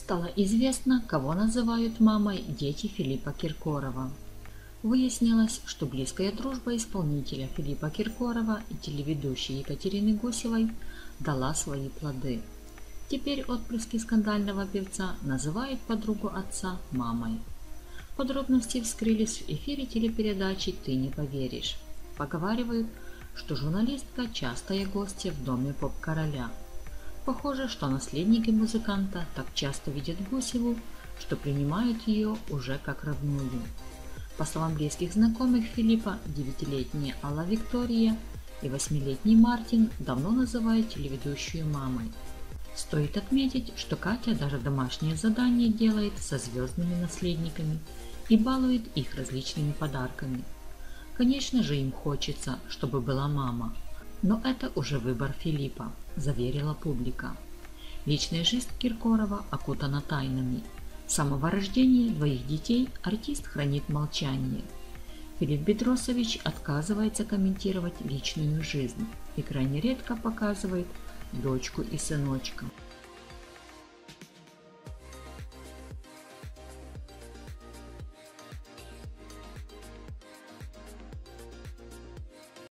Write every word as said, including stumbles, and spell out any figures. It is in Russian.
Стало известно, кого называют мамой дети Филиппа Киркорова. Выяснилось, что близкая дружба исполнителя Филиппа Киркорова и телеведущей Екатерины Гусевой дала свои плоды. Теперь отпрыски скандального певца называют подругу отца мамой. Подробности вскрылись в эфире телепередачи «Ты не поверишь». Поговаривают, что журналистка – частая гостья в доме поп-короля. Похоже, что наследники музыканта так часто видят Гусеву, что принимают ее уже как родную. По словам близких знакомых Филиппа, девятилетняя Алла Виктория и восьмилетний Мартин давно называют телеведущую мамой. Стоит отметить, что Катя даже домашние задания делает со звездными наследниками и балует их различными подарками. Конечно же, им хочется, чтобы была мама. Но это уже выбор Филиппа, заверила публика. Личная жизнь Киркорова окутана тайнами. С самого рождения двоих детей артист хранит молчание. Филипп Бедросович отказывается комментировать личную жизнь и крайне редко показывает дочку и сыночка.